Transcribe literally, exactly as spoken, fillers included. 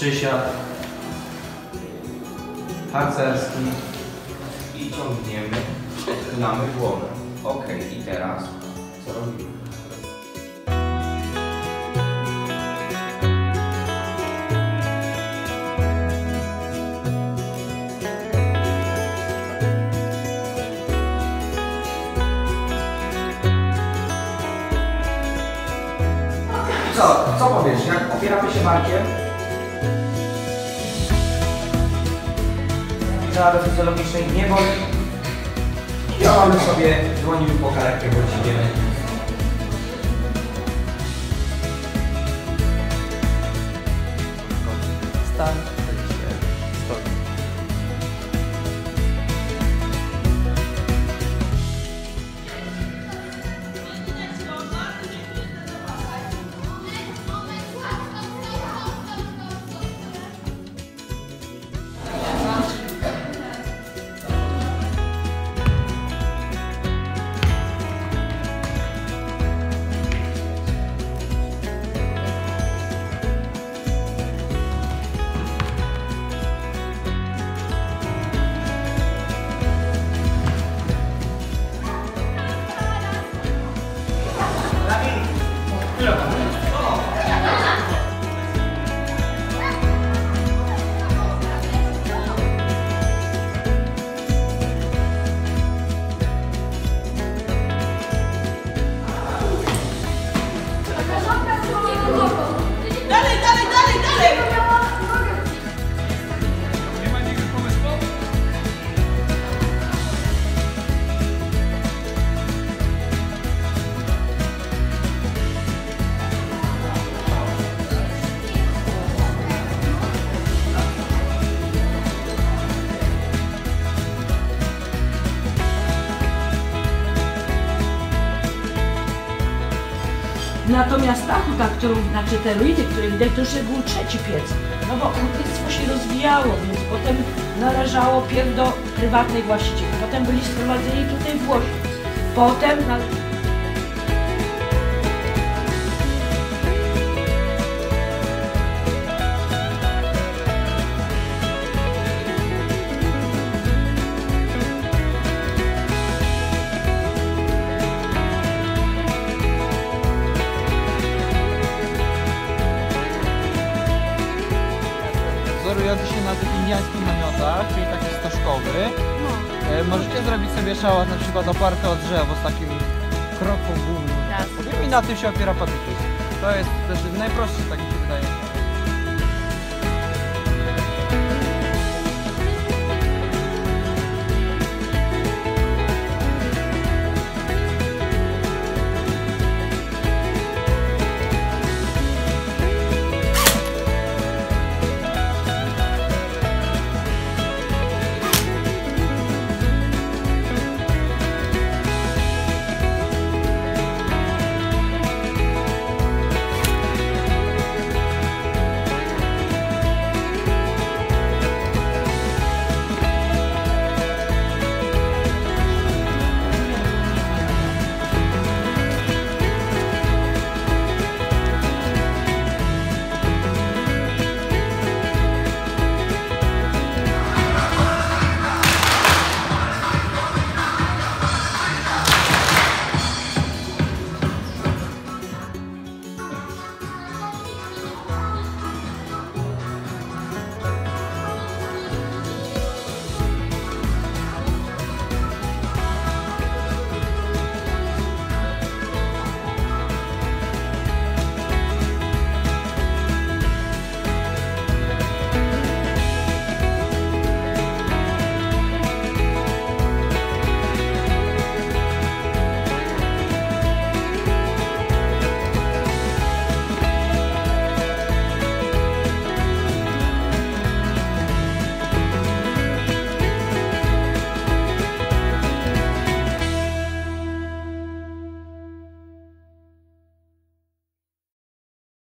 przysiad harcerski I ciągniemy, odchylamy głowę. Ok, i teraz co robimy? Co? Co powiesz? Jak opieramy się barkiem? Żaden fizjologicznej nie boli. I działamy sobie dłońmi po karach, jak idziemy. stan, tak się stoi. Dalej, dalej, dalej, dalej! Nie ma nigdy pomysłu? Natomiast ta huta, którą, znaczy te ruiny, które widać, to już był trzeci piec. No bo hutnictwo się rozwijało, więc potem należało pierw do prywatnej właścicieli. Potem byli sprowadzeni tutaj Włosi. Potem na... Wzorujący się na tych indiańskich namiotach, czyli taki stożkowy. E, możecie zrobić sobie szałas na przykład oparty o drzewo z takim kroką gumą. I na tym się opiera patyki. To jest też najprostszy, tak mi się wydaje.